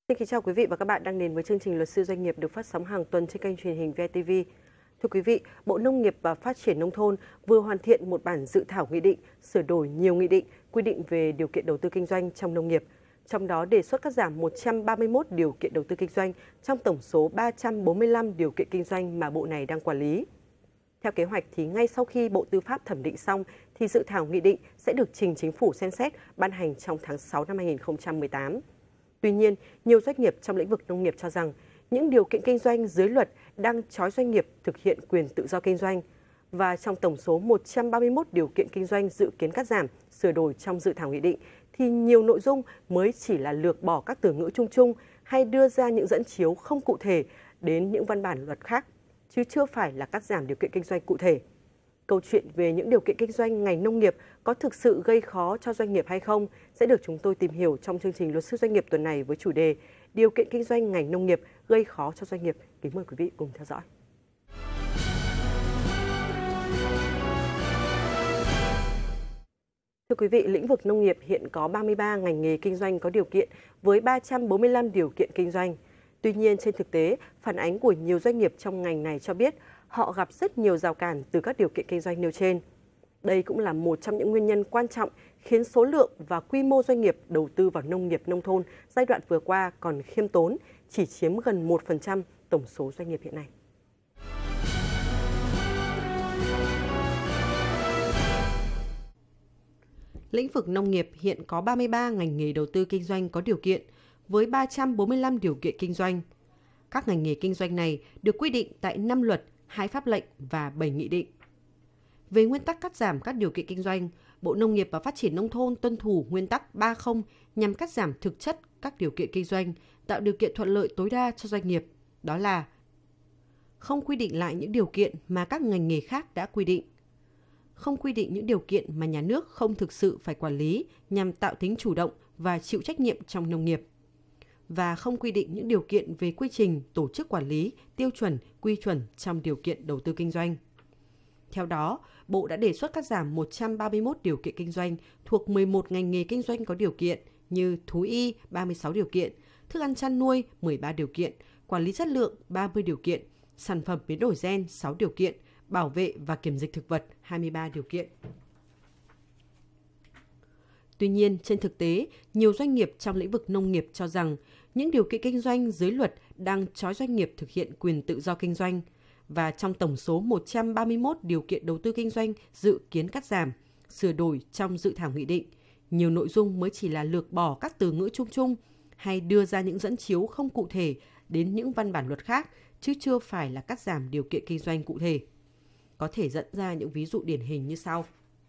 Xin kính chào quý vị và các bạn đang đến với chương trình Luật sư doanh nghiệp được phát sóng hàng tuần trên kênh truyền hình VTV. Thưa quý vị, Bộ Nông nghiệp và Phát triển Nông thôn vừa hoàn thiện một bản dự thảo nghị định sửa đổi nhiều nghị định quy định về điều kiện đầu tư kinh doanh trong nông nghiệp. Trong đó đề xuất cắt giảm 131 điều kiện đầu tư kinh doanh trong tổng số 345 điều kiện kinh doanh mà Bộ này đang quản lý. Theo kế hoạch thì ngay sau khi Bộ Tư pháp thẩm định xong thì dự thảo nghị định sẽ được trình Chính phủ xem xét ban hành trong tháng 6 năm 2018. Tuy nhiên, nhiều doanh nghiệp trong lĩnh vực nông nghiệp cho rằng những điều kiện kinh doanh dưới luật đang trói doanh nghiệp thực hiện quyền tự do kinh doanh. Và trong tổng số 131 điều kiện kinh doanh dự kiến cắt giảm, sửa đổi trong dự thảo nghị định, thì nhiều nội dung mới chỉ là lược bỏ các từ ngữ chung chung hay đưa ra những dẫn chiếu không cụ thể đến những văn bản luật khác, chứ chưa phải là cắt giảm điều kiện kinh doanh cụ thể. Câu chuyện về những điều kiện kinh doanh ngành nông nghiệp có thực sự gây khó cho doanh nghiệp hay không sẽ được chúng tôi tìm hiểu trong chương trình Luật sư doanh nghiệp tuần này với chủ đề Điều kiện kinh doanh ngành nông nghiệp gây khó cho doanh nghiệp. Kính mời quý vị cùng theo dõi. Thưa quý vị, lĩnh vực nông nghiệp hiện có 33 ngành nghề kinh doanh có điều kiện với 345 điều kiện kinh doanh. Tuy nhiên, trên thực tế, phản ánh của nhiều doanh nghiệp trong ngành này cho biết họ gặp rất nhiều rào cản từ các điều kiện kinh doanh nêu trên. Đây cũng là một trong những nguyên nhân quan trọng khiến số lượng và quy mô doanh nghiệp đầu tư vào nông nghiệp nông thôn giai đoạn vừa qua còn khiêm tốn, chỉ chiếm gần 1% tổng số doanh nghiệp hiện nay. Lĩnh vực nông nghiệp hiện có 33 ngành nghề đầu tư kinh doanh có điều kiện với 345 điều kiện kinh doanh. Các ngành nghề kinh doanh này được quy định tại 5 luật, 2 pháp lệnh và 7 nghị định. Về nguyên tắc cắt giảm các điều kiện kinh doanh, Bộ Nông nghiệp và Phát triển Nông thôn tuân thủ nguyên tắc 30 nhằm cắt giảm thực chất các điều kiện kinh doanh, tạo điều kiện thuận lợi tối đa cho doanh nghiệp. Đó là không quy định lại những điều kiện mà các ngành nghề khác đã quy định, không quy định những điều kiện mà nhà nước không thực sự phải quản lý nhằm tạo tính chủ động và chịu trách nhiệm trong nông nghiệp, và không quy định những điều kiện về quy trình, tổ chức quản lý, tiêu chuẩn, quy chuẩn trong điều kiện đầu tư kinh doanh. Theo đó, Bộ đã đề xuất cắt giảm 131 điều kiện kinh doanh thuộc 11 ngành nghề kinh doanh có điều kiện như thú y 36 điều kiện, thức ăn chăn nuôi 13 điều kiện, quản lý chất lượng 30 điều kiện, sản phẩm biến đổi gen 6 điều kiện, bảo vệ và kiểm dịch thực vật 23 điều kiện. Tuy nhiên, trên thực tế, nhiều doanh nghiệp trong lĩnh vực nông nghiệp cho rằng những điều kiện kinh doanh dưới luật đang trói doanh nghiệp thực hiện quyền tự do kinh doanh. Và trong tổng số 131 điều kiện đầu tư kinh doanh dự kiến cắt giảm, sửa đổi trong dự thảo nghị định, nhiều nội dung mới chỉ là lược bỏ các từ ngữ chung chung hay đưa ra những dẫn chiếu không cụ thể đến những văn bản luật khác, chứ chưa phải là cắt giảm điều kiện kinh doanh cụ thể. Có thể dẫn ra những ví dụ điển hình như sau.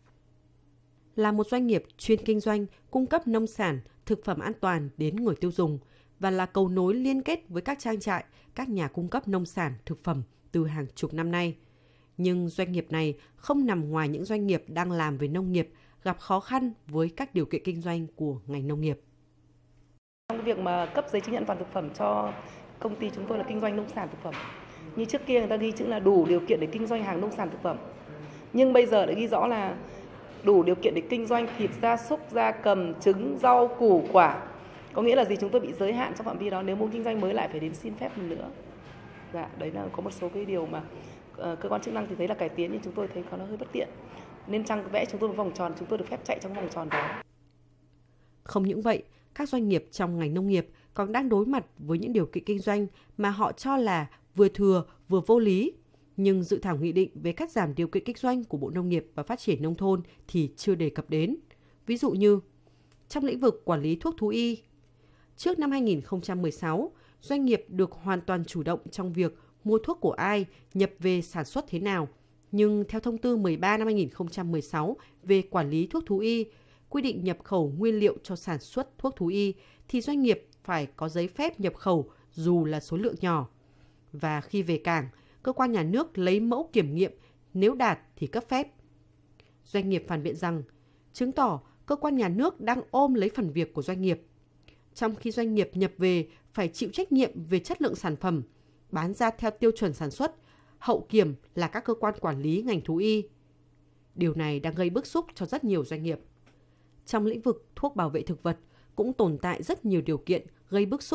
Là một doanh nghiệp chuyên kinh doanh, cung cấp nông sản, thực phẩm an toàn đến người tiêu dùng và là cầu nối liên kết với các trang trại, các nhà cung cấp nông sản, thực phẩm từ hàng chục năm nay. Nhưng doanh nghiệp này không nằm ngoài những doanh nghiệp đang làm về nông nghiệp, gặp khó khăn với các điều kiện kinh doanh của ngành nông nghiệp. Trong việc mà cấp giấy chứng nhận an toàn thực phẩm cho công ty chúng tôi là kinh doanh nông sản thực phẩm. Như trước kia người ta ghi chữ là đủ điều kiện để kinh doanh hàng nông sản thực phẩm. Nhưng bây giờ đã ghi rõ là đủ điều kiện để kinh doanh thịt gia súc, gia cầm, trứng, rau, củ quả. Có nghĩa là gì? Chúng tôi bị giới hạn trong phạm vi đó, nếu muốn kinh doanh mới lại phải đến xin phép lần nữa. Dạ, đấy là có một số cái điều mà cơ quan chức năng thì thấy là cải tiến, nhưng chúng tôi thấy nó hơi bất tiện. Nên chăng vẽ chúng tôi một vòng tròn, chúng tôi được phép chạy trong vòng tròn đó. Không những vậy, các doanh nghiệp trong ngành nông nghiệp còn đang đối mặt với những điều kiện kinh doanh mà họ cho là vừa thừa vừa vô lý. Nhưng dự thảo nghị định về cắt giảm điều kiện kinh doanh của Bộ Nông nghiệp và Phát triển Nông thôn thì chưa đề cập đến. Ví dụ như, trong lĩnh vực quản lý thuốc thú y, trước năm 2016, doanh nghiệp được hoàn toàn chủ động trong việc mua thuốc của ai, nhập về sản xuất thế nào. Nhưng theo thông tư 13 năm 2016 về quản lý thuốc thú y, quy định nhập khẩu nguyên liệu cho sản xuất thuốc thú y thì doanh nghiệp phải có giấy phép nhập khẩu dù là số lượng nhỏ. Và khi về cảng, cơ quan nhà nước lấy mẫu kiểm nghiệm, nếu đạt thì cấp phép. Doanh nghiệp phản biện rằng, chứng tỏ cơ quan nhà nước đang ôm lấy phần việc của doanh nghiệp. Trong khi doanh nghiệp nhập về phải chịu trách nhiệm về chất lượng sản phẩm, bán ra theo tiêu chuẩn sản xuất, hậu kiểm là các cơ quan quản lý ngành thú y. Điều này đang gây bức xúc cho rất nhiều doanh nghiệp. Trong lĩnh vực thuốc bảo vệ thực vật cũng tồn tại rất nhiều điều kiện gây bức xúc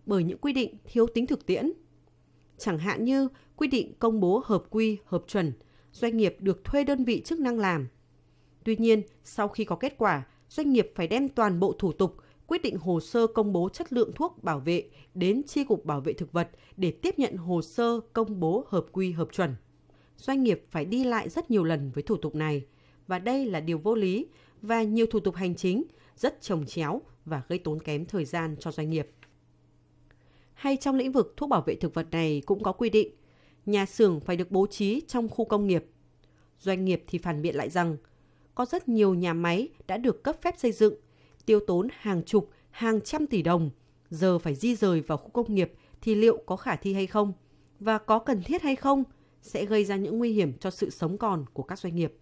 bởi những quy định thiếu tính thực tiễn. Chẳng hạn như quy định công bố hợp quy, hợp chuẩn, doanh nghiệp được thuê đơn vị chức năng làm. Tuy nhiên, sau khi có kết quả, doanh nghiệp phải đem toàn bộ thủ tục, quyết định hồ sơ công bố chất lượng thuốc bảo vệ đến Chi cục Bảo vệ thực vật để tiếp nhận hồ sơ công bố hợp quy, hợp chuẩn. Doanh nghiệp phải đi lại rất nhiều lần với thủ tục này, và đây là điều vô lý và nhiều thủ tục hành chính rất chồng chéo và gây tốn kém thời gian cho doanh nghiệp. Hay trong lĩnh vực thuốc bảo vệ thực vật này cũng có quy định, nhà xưởng phải được bố trí trong khu công nghiệp. Doanh nghiệp thì phản biện lại rằng, có rất nhiều nhà máy đã được cấp phép xây dựng, tiêu tốn hàng chục, hàng trăm tỷ đồng, giờ phải di rời vào khu công nghiệp thì liệu có khả thi hay không? Và có cần thiết hay không? Sẽ gây ra những nguy hiểm cho sự sống còn của các doanh nghiệp.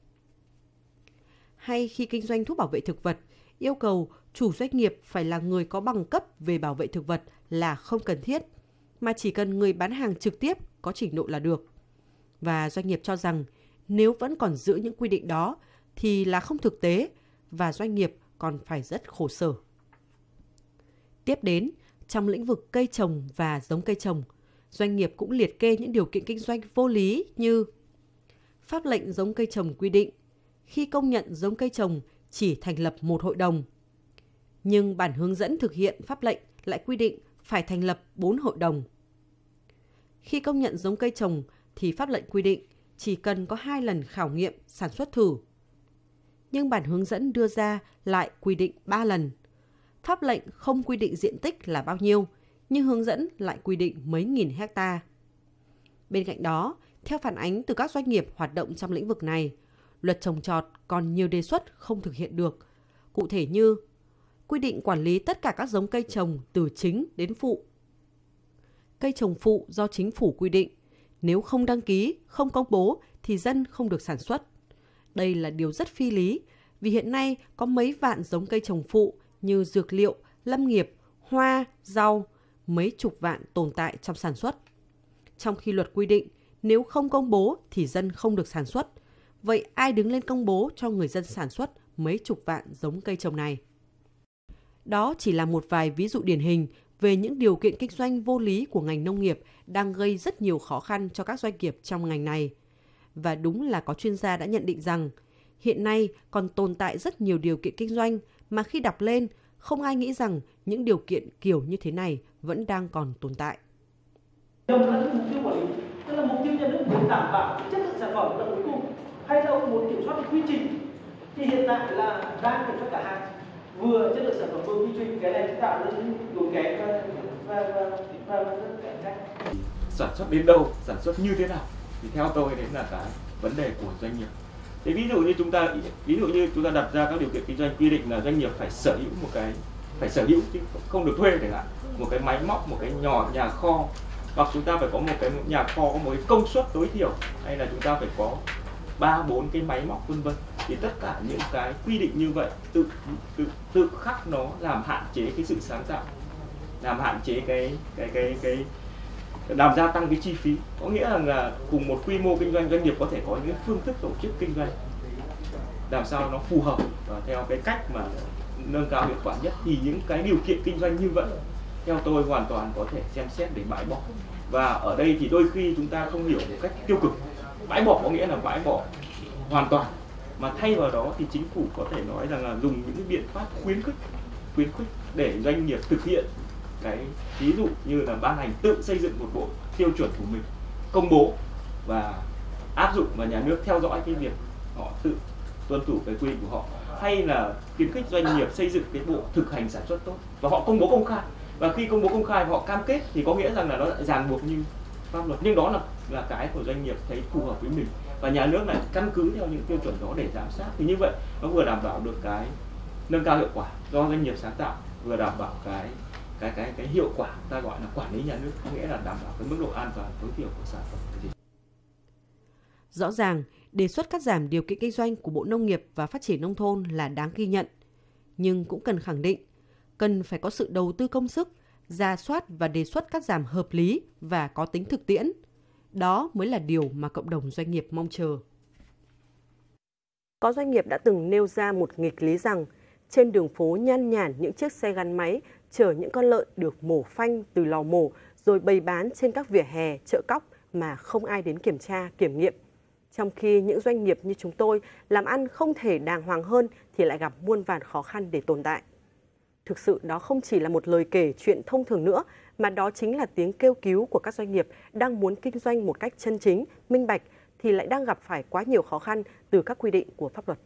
Hay khi kinh doanh thuốc bảo vệ thực vật, yêu cầu chủ doanh nghiệp phải là người có bằng cấp về bảo vệ thực vật là không cần thiết, mà chỉ cần người bán hàng trực tiếp có trình độ là được. Và doanh nghiệp cho rằng nếu vẫn còn giữ những quy định đó thì là không thực tế và doanh nghiệp còn phải rất khổ sở. Tiếp đến, trong lĩnh vực cây trồng và giống cây trồng, doanh nghiệp cũng liệt kê những điều kiện kinh doanh vô lý như pháp lệnh giống cây trồng quy định khi công nhận giống cây trồng chỉ thành lập một hội đồng. Nhưng bản hướng dẫn thực hiện pháp lệnh lại quy định phải thành lập 4 hội đồng. Khi công nhận giống cây trồng thì pháp lệnh quy định chỉ cần có 2 lần khảo nghiệm sản xuất thử. Nhưng bản hướng dẫn đưa ra lại quy định 3 lần. Pháp lệnh không quy định diện tích là bao nhiêu, nhưng hướng dẫn lại quy định mấy nghìn hecta. Bên cạnh đó, theo phản ánh từ các doanh nghiệp hoạt động trong lĩnh vực này, luật trồng trọt còn nhiều đề xuất không thực hiện được. Cụ thể như quy định quản lý tất cả các giống cây trồng từ chính đến phụ. Cây trồng phụ do chính phủ quy định, nếu không đăng ký, không công bố thì dân không được sản xuất. Đây là điều rất phi lý, vì hiện nay có mấy vạn giống cây trồng phụ như dược liệu, lâm nghiệp, hoa, rau, mấy chục vạn tồn tại trong sản xuất. Trong khi luật quy định, nếu không công bố thì dân không được sản xuất. Vậy ai đứng lên công bố cho người dân sản xuất mấy chục vạn giống cây trồng này? Đó chỉ là một vài ví dụ điển hình về những điều kiện kinh doanh vô lý của ngành nông nghiệp đang gây rất nhiều khó khăn cho các doanh nghiệp trong ngành này. Và đúng là có chuyên gia đã nhận định rằng hiện nay còn tồn tại rất nhiều điều kiện kinh doanh mà khi đọc lên không ai nghĩ rằng những điều kiện kiểu như thế này vẫn đang còn tồn tại. Đồng là mục tiêu quản lý, tức là mục tiêu nhà nước muốn đảm bảo chất lượng sản phẩm là cuối cùng, hay là ông muốn kiểm soát quy trình, thì hiện tại là đang kiểm soát cả hai, vừa chất lượng sản phẩm vừa quy trình, cái này tạo ra những yếu kém và rất cạnh tranh. Sản xuất đến đâu, sản xuất như thế nào thì theo tôi đấy là cái vấn đề của doanh nghiệp. Thế ví dụ như chúng ta đặt ra các điều kiện kinh doanh quy định là doanh nghiệp phải sở hữu chứ không được thuê chẳng hạn, một cái máy móc, một cái nhà kho, hoặc chúng ta phải có một cái nhà kho có một cái công suất tối thiểu, hay là chúng ta phải có 3-4 cái máy móc vân vân. Thì tất cả những cái quy định như vậy tự khắc nó làm hạn chế cái sự sáng tạo, làm hạn chế cái làm gia tăng cái chi phí. Có nghĩa là cùng một quy mô kinh doanh, doanh nghiệp có thể có những phương thức tổ chức kinh doanh làm sao nó phù hợp và theo cái cách mà nâng cao hiệu quả nhất, thì những cái điều kiện kinh doanh như vậy theo tôi hoàn toàn có thể xem xét để bãi bỏ. Và ở đây thì đôi khi chúng ta không hiểu một cách tiêu cực. Bãi bỏ có nghĩa là bãi bỏ hoàn toàn, mà thay vào đó thì chính phủ có thể nói rằng là dùng những biện pháp khuyến khích để doanh nghiệp thực hiện cái, ví dụ như là ban hành tự xây dựng một bộ tiêu chuẩn của mình, công bố và áp dụng, và nhà nước theo dõi cái việc họ tự tuân thủ cái quy định của họ, hay là khuyến khích doanh nghiệp xây dựng cái bộ thực hành sản xuất tốt và họ công bố công khai. Và khi công bố công khai họ cam kết thì có nghĩa rằng là nó lại ràng buộc như pháp luật, nhưng đó là cái của doanh nghiệp thấy phù hợp với mình, và nhà nước lại căn cứ theo những tiêu chuẩn đó để giám sát. Thì như vậy nó vừa đảm bảo được cái nâng cao hiệu quả do doanh nghiệp sáng tạo, vừa đảm bảo cái hiệu quả ta gọi là quản lý nhà nước, có nghĩa là đảm bảo cái mức độ an toàn tối thiểu của sản phẩm. Rõ ràng, đề xuất cắt giảm điều kiện kinh doanh của Bộ Nông nghiệp và Phát triển Nông thôn là đáng ghi nhận, nhưng cũng cần khẳng định, cần phải có sự đầu tư công sức, rà soát và đề xuất cắt giảm hợp lý và có tính thực tiễn. Đó mới là điều mà cộng đồng doanh nghiệp mong chờ. Có doanh nghiệp đã từng nêu ra một nghịch lý rằng trên đường phố nhan nhản những chiếc xe gắn máy chở những con lợn được mổ phanh từ lò mổ rồi bày bán trên các vỉa hè, chợ cóc mà không ai đến kiểm tra, kiểm nghiệm. Trong khi những doanh nghiệp như chúng tôi làm ăn không thể đàng hoàng hơn thì lại gặp muôn vàn khó khăn để tồn tại. Thực sự đó không chỉ là một lời kể chuyện thông thường nữa, mà đó chính là tiếng kêu cứu của các doanh nghiệp đang muốn kinh doanh một cách chân chính, minh bạch thì lại đang gặp phải quá nhiều khó khăn từ các quy định của pháp luật.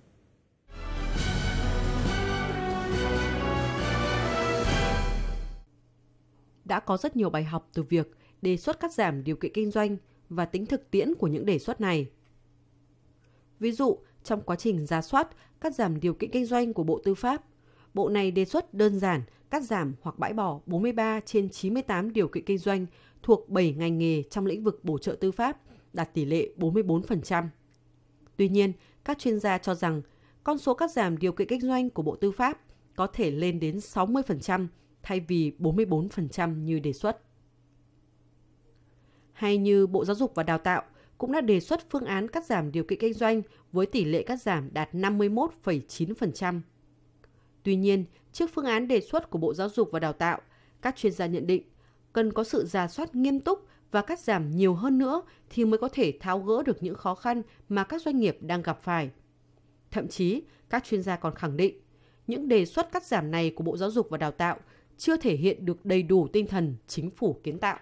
Đã có rất nhiều bài học từ việc đề xuất cắt giảm điều kiện kinh doanh và tính thực tiễn của những đề xuất này. Ví dụ, trong quá trình rà soát, cắt giảm điều kiện kinh doanh của Bộ Tư pháp, Bộ này đề xuất đơn giản cắt giảm hoặc bãi bỏ 43 trên 98 điều kiện kinh doanh thuộc 7 ngành nghề trong lĩnh vực bổ trợ tư pháp, đạt tỷ lệ 44%. Tuy nhiên, các chuyên gia cho rằng con số cắt giảm điều kiện kinh doanh của Bộ Tư pháp có thể lên đến 60% thay vì 44% như đề xuất. Hay như Bộ Giáo dục và Đào tạo cũng đã đề xuất phương án cắt giảm điều kiện kinh doanh với tỷ lệ cắt giảm đạt 51,9%. Tuy nhiên, trước phương án đề xuất của Bộ Giáo dục và Đào tạo, các chuyên gia nhận định cần có sự rà soát nghiêm túc và cắt giảm nhiều hơn nữa thì mới có thể tháo gỡ được những khó khăn mà các doanh nghiệp đang gặp phải. Thậm chí, các chuyên gia còn khẳng định, những đề xuất cắt giảm này của Bộ Giáo dục và Đào tạo chưa thể hiện được đầy đủ tinh thần chính phủ kiến tạo.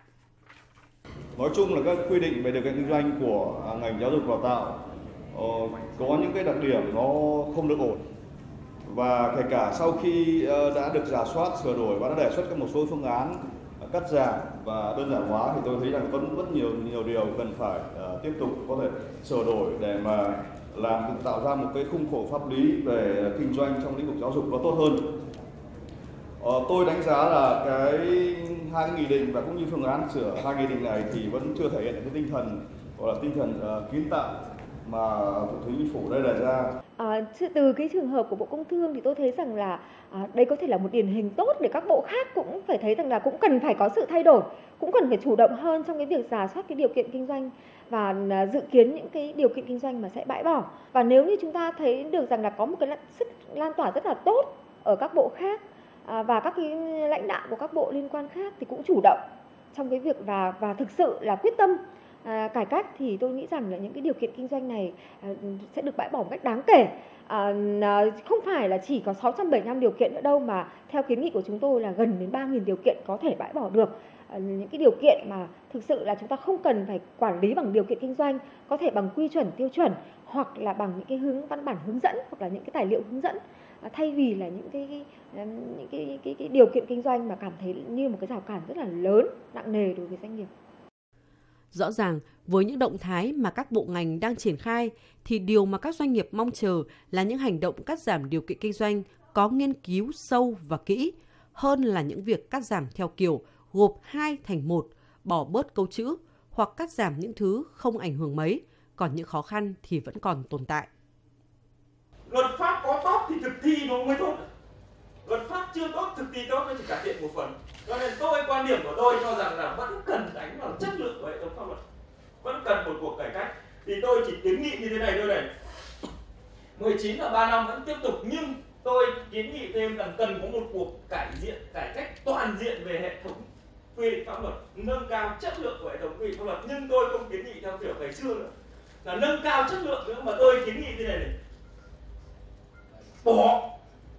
Nói chung là các quy định về điều kiện kinh doanh của ngành giáo dục và đào tạo có những cái đặc điểm nó không được ổn. Và kể cả sau khi đã được rà soát, sửa đổi và đã đề xuất các một số phương án cắt giảm và đơn giản hóa thì tôi thấy rằng có rất nhiều điều cần phải tiếp tục có thể sửa đổi để mà tạo ra một cái khung khổ pháp lý về kinh doanh trong lĩnh vực giáo dục nó tốt hơn. Tôi đánh giá là hai nghị định và cũng như phương án sửa hai nghị định này thì vẫn chưa thể hiện được cái tinh thần gọi là tinh thần kiến tạo mà Thủ tướng Chính phủ đây đề ra. Từ cái trường hợp của Bộ Công Thương thì tôi thấy rằng là đây có thể là một điển hình tốt để các bộ khác cũng phải thấy rằng là cũng cần phải có sự thay đổi, cũng cần phải chủ động hơn trong cái việc rà soát cái điều kiện kinh doanh và dự kiến những cái điều kiện kinh doanh mà sẽ bãi bỏ. Và nếu như chúng ta thấy được rằng là có một cái sức lan tỏa rất là tốt ở các bộ khác và các cái lãnh đạo của các bộ liên quan khác thì cũng chủ động trong cái việc và thực sự là quyết tâm cải cách thì tôi nghĩ rằng là những cái điều kiện kinh doanh này sẽ được bãi bỏ một cách đáng kể. Không phải là chỉ có 675 điều kiện nữa đâu mà theo kiến nghị của chúng tôi là gần đến 3.000 điều kiện có thể bãi bỏ được. Những cái điều kiện mà thực sự là chúng ta không cần phải quản lý bằng điều kiện kinh doanh, có thể bằng quy chuẩn, tiêu chuẩn hoặc là bằng những cái văn bản hướng dẫn hoặc là những cái tài liệu hướng dẫn, thay vì là những cái điều kiện kinh doanh mà cảm thấy như một cái rào cản rất là lớn, nặng nề đối với doanh nghiệp. Rõ ràng, với những động thái mà các bộ ngành đang triển khai, thì điều mà các doanh nghiệp mong chờ là những hành động cắt giảm điều kiện kinh doanh có nghiên cứu sâu và kỹ, hơn là những việc cắt giảm theo kiểu gộp 2 thành 1, bỏ bớt câu chữ, hoặc cắt giảm những thứ không ảnh hưởng mấy, còn những khó khăn thì vẫn còn tồn tại. Luật pháp có tốt thì thực thi nó mới tốt. Luật pháp chưa tốt, thực thi tốt nó chỉ cải thiện một phần. Cho nên quan điểm của tôi cho rằng là vẫn cần đánh vào chất lượng của hệ thống pháp luật, vẫn cần một cuộc cải cách. Thì tôi chỉ kiến nghị như thế này thôi này, 19 là 3 năm vẫn tiếp tục, nhưng tôi kiến nghị thêm rằng cần có một cuộc cải cách toàn diện về hệ thống quy định pháp luật, nâng cao chất lượng của hệ thống quy định pháp luật. Nhưng tôi không kiến nghị theo kiểu ngày xưa nữa là nâng cao chất lượng nữa, mà tôi kiến nghị thế này này, bỏ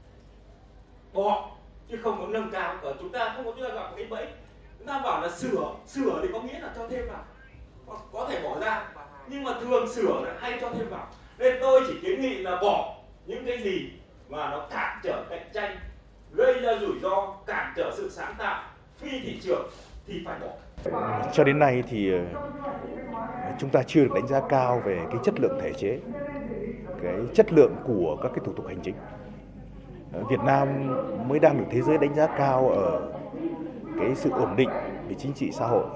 chứ không có nâng cao. Ở chúng ta không có, chúng ta gặp cái bẫy, chúng ta bảo là sửa thì có nghĩa là cho thêm vào, có thể bỏ ra, nhưng mà thường sửa là hay cho thêm vào. Nên tôi chỉ kiến nghị là bỏ những cái gì mà nó cản trở cạnh tranh, gây ra rủi ro, cản trở sự sáng tạo, phi thị trường thì phải bỏ. Cho đến nay thì chúng ta chưa được đánh giá cao về cái chất lượng thể chế, cái chất lượng của các cái thủ tục hành chính. Việt Nam mới đang được thế giới đánh giá cao ở cái sự ổn định về chính trị xã hội,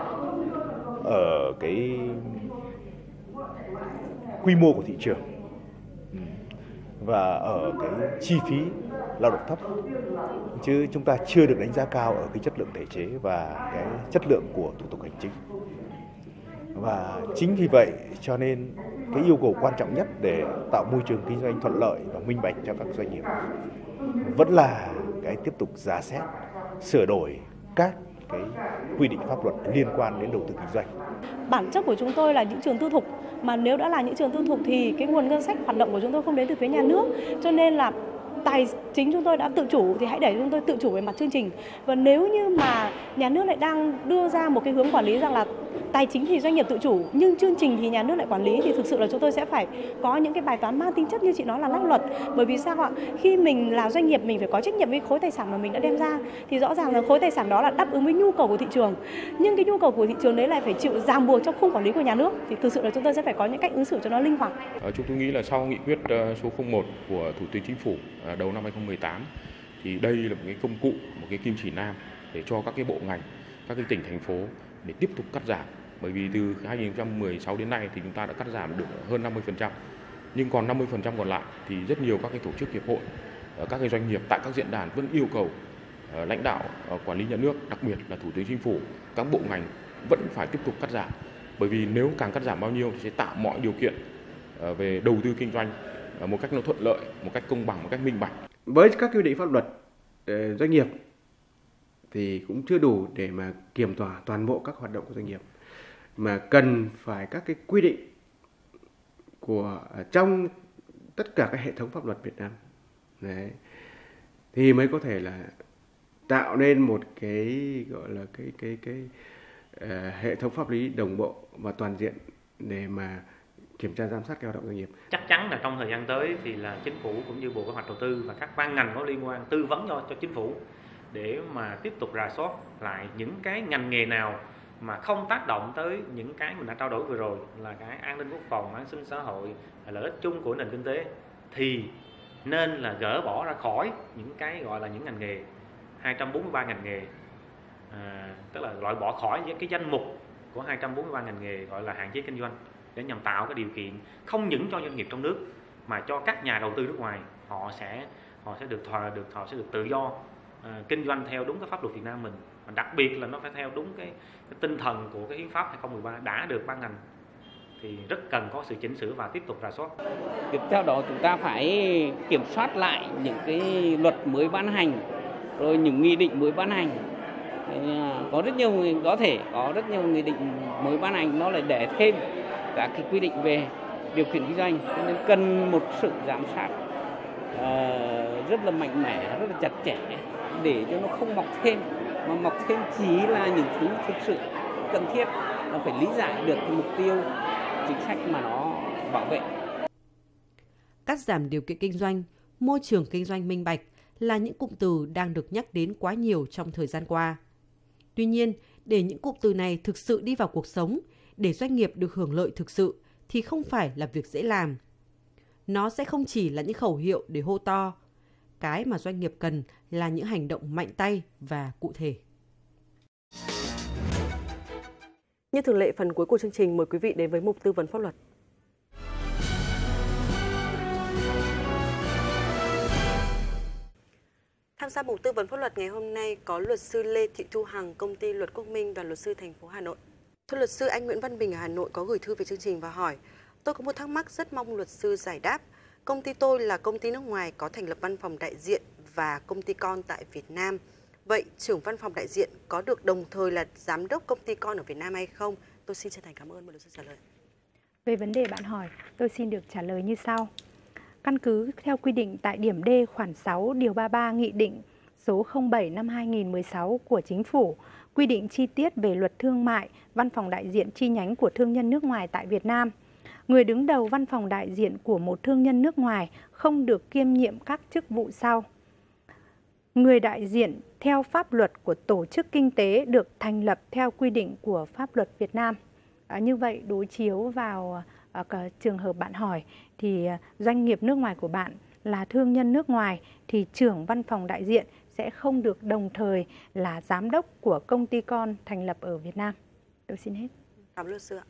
ở cái quy mô của thị trường và ở cái chi phí lao động thấp, chứ chúng ta chưa được đánh giá cao ở cái chất lượng thể chế và cái chất lượng của thủ tục hành chính. Và chính vì vậy cho nên cái yêu cầu quan trọng nhất để tạo môi trường kinh doanh thuận lợi và minh bạch cho các doanh nghiệp vẫn là cái tiếp tục rà xét sửa đổi các cái quy định pháp luật liên quan đến đầu tư kinh doanh. Bản chất của chúng tôi là những trường tư thục, mà nếu đã là những trường tư thục thì cái nguồn ngân sách hoạt động của chúng tôi không đến từ phía nhà nước, cho nên là tài chính chúng tôi đã tự chủ thì hãy để chúng tôi tự chủ về mặt chương trình. Và nếu như mà nhà nước lại đang đưa ra một cái hướng quản lý rằng là tài chính thì doanh nghiệp tự chủ nhưng chương trình thì nhà nước lại quản lý, thì thực sự là chúng tôi sẽ phải có những cái bài toán mang tính chất như chị nói là lách luật. Bởi vì sao ạ? Khi mình là doanh nghiệp mình phải có trách nhiệm với khối tài sản mà mình đã đem ra, thì rõ ràng là khối tài sản đó là đáp ứng với nhu cầu của thị trường. Nhưng cái nhu cầu của thị trường đấy lại phải chịu ràng buộc trong khung quản lý của nhà nước, thì thực sự là chúng tôi sẽ phải có những cách ứng xử cho nó linh hoạt. Chúng tôi nghĩ là sau nghị quyết số 01 của Thủ tướng Chính phủ đầu năm 2018 thì đây là một cái công cụ, một cái kim chỉ nam để cho các cái bộ ngành, các cái tỉnh thành phố để tiếp tục cắt giảm. Bởi vì từ 2016 đến nay thì chúng ta đã cắt giảm được hơn 50%. Nhưng còn 50% còn lại thì rất nhiều các cái tổ chức hiệp hội, các cái doanh nghiệp tại các diễn đàn vẫn yêu cầu lãnh đạo quản lý nhà nước, đặc biệt là Thủ tướng Chính phủ, các bộ ngành vẫn phải tiếp tục cắt giảm. Bởi vì nếu càng cắt giảm bao nhiêu thì sẽ tạo mọi điều kiện về đầu tư kinh doanh một cách nó thuận lợi, một cách công bằng, một cách minh bạch. Với các quy định pháp luật doanh nghiệp thì cũng chưa đủ để mà kiểm tỏa toàn bộ các hoạt động của doanh nghiệp, mà cần phải các cái quy định của trong tất cả các hệ thống pháp luật Việt Nam. Đấy. Thì mới có thể là tạo nên một cái gọi là cái hệ thống pháp lý đồng bộ và toàn diện để mà kiểm tra giám sát cái hoạt động doanh nghiệp. Chắc chắn là trong thời gian tới thì là Chính phủ cũng như Bộ Kế hoạch Đầu tư và các ban ngành có liên quan tư vấn cho Chính phủ để mà tiếp tục rà soát lại những cái ngành nghề nào mà không tác động tới những cái mình đã trao đổi vừa rồi là cái an ninh quốc phòng, an sinh xã hội, lợi ích chung của nền kinh tế, thì nên là gỡ bỏ ra khỏi những cái gọi là những ngành nghề 243 ngành nghề, tức là loại bỏ khỏi cái danh mục của 243 ngành nghề gọi là hạn chế kinh doanh, để nhằm tạo cái điều kiện không những cho doanh nghiệp trong nước mà cho các nhà đầu tư nước ngoài, họ sẽ được tự do kinh doanh theo đúng cái pháp luật Việt Nam mình, và đặc biệt là nó phải theo đúng cái tinh thần của cái hiến pháp 2013 đã được ban hành, thì rất cần có sự chỉnh sửa và tiếp tục rà soát. Tiếp theo đó chúng ta phải kiểm soát lại những cái luật mới ban hành, rồi những nghị định mới ban hành. Có rất nhiều nghị định mới ban hành nó lại để thêm các cái quy định về điều kiện kinh doanh, cho nên cần một sự giám sát rất là mạnh mẽ, rất là chặt chẽ để cho nó không mọc thêm, mà mọc thêm chỉ là những thứ thực sự cần thiết, nó phải lý giải được cái mục tiêu chính sách mà nó bảo vệ. Cắt giảm điều kiện kinh doanh, môi trường kinh doanh minh bạch là những cụm từ đang được nhắc đến quá nhiều trong thời gian qua. Tuy nhiên, để những cụm từ này thực sự đi vào cuộc sống, để doanh nghiệp được hưởng lợi thực sự thì không phải là việc dễ làm. Nó sẽ không chỉ là những khẩu hiệu để hô to. Cái mà doanh nghiệp cần là những hành động mạnh tay và cụ thể. Như thường lệ, phần cuối của chương trình mời quý vị đến với mục tư vấn pháp luật. Tham gia mục tư vấn pháp luật ngày hôm nay có luật sư Lê Thị Thu Hằng, công ty Luật Quốc Minh, đoàn luật sư thành phố Hà Nội. Thưa luật sư, anh Nguyễn Văn Bình ở Hà Nội có gửi thư về chương trình và hỏi: tôi có một thắc mắc rất mong luật sư giải đáp. Công ty tôi là công ty nước ngoài có thành lập văn phòng đại diện và công ty con tại Việt Nam. Vậy trưởng văn phòng đại diện có được đồng thời là giám đốc công ty con ở Việt Nam hay không? Tôi xin chân thành cảm ơn, mời luật sư trả lời. Về vấn đề bạn hỏi, tôi xin được trả lời như sau. Căn cứ theo quy định tại điểm D khoản 6 điều 33 Nghị định số 07 năm 2016 của Chính phủ quy định chi tiết về luật thương mại, văn phòng đại diện chi nhánh của thương nhân nước ngoài tại Việt Nam. Người đứng đầu văn phòng đại diện của một thương nhân nước ngoài không được kiêm nhiệm các chức vụ sau. Người đại diện theo pháp luật của tổ chức kinh tế được thành lập theo quy định của pháp luật Việt Nam. Như vậy, đối chiếu vào trường hợp bạn hỏi thì doanh nghiệp nước ngoài của bạn là thương nhân nước ngoài thì trưởng văn phòng đại diện sẽ không được đồng thời là giám đốc của công ty con thành lập ở Việt Nam. Tôi xin hết. Cảm ơn luật sư ạ.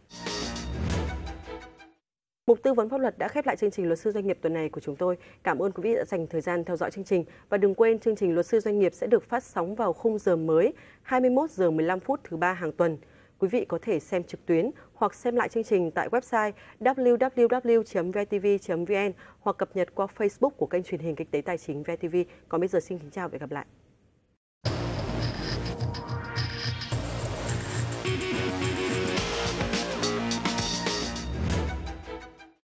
Mục tư vấn pháp luật đã khép lại chương trình Luật sư Doanh nghiệp tuần này của chúng tôi. Cảm ơn quý vị đã dành thời gian theo dõi chương trình. Và đừng quên, chương trình Luật sư Doanh nghiệp sẽ được phát sóng vào khung giờ mới 21 giờ 15 phút thứ 3 hàng tuần. Quý vị có thể xem trực tuyến hoặc xem lại chương trình tại website www.vitv.vn hoặc cập nhật qua Facebook của kênh truyền hình Kinh tế Tài chính VTV. Còn bây giờ xin kính chào và hẹn gặp lại.